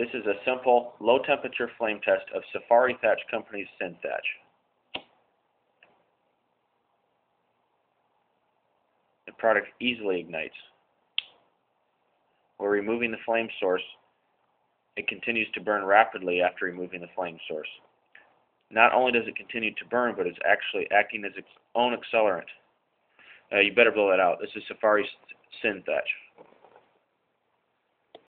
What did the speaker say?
This is a simple, low-temperature flame test of Safari Thatch Company's Synthatch. The product easily ignites. We're removing the flame source. It continues to burn rapidly after removing the flame source. Not only does it continue to burn, but it's actually acting as its own accelerant. You better blow that out. This is Safari Synthatch.